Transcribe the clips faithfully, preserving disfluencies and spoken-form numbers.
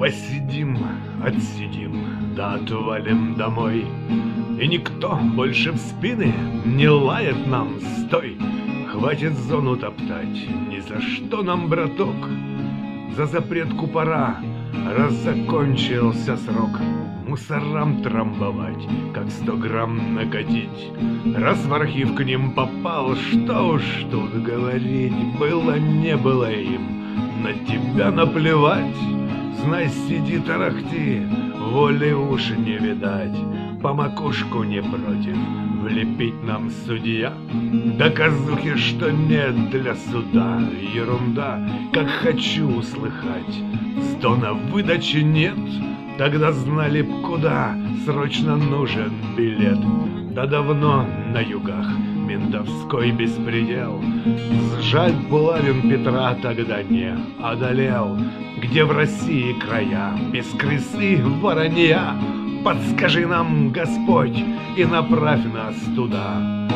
Посидим, отсидим, да отвалим домой, и никто больше в спины не лает нам. Стой! Хватит зону топтать, ни за что нам, браток. За запретку пора, раз закончился срок. Мусорам трамбовать, как сто грамм накатить. Раз в архив к ним попал, что уж тут говорить. Было, не было им, на тебя наплевать. Знай, сиди, тарахти, воли уж не видать. По макушку не против влепить нам судья. Доказухи, что нет для суда. Ерунда, как хочу услыхать. Стона выдачи нет, тогда знали б куда срочно нужен билет. Да давно на югах ментовской беспредел. Жаль, Булавин Петра тогда не одолел. Где в России края без крысы воронья? Подскажи нам, Господь, и направь нас туда.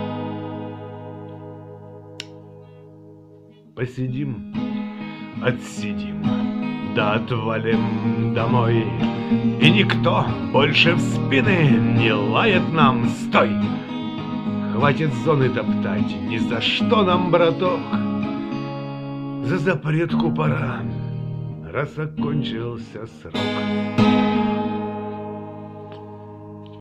Посидим, отсидим, да отвалим домой, и никто больше в спины не лает нам. Стой! Хватит зоны топтать, ни за что нам, браток. За запретку пора, раз окончился срок.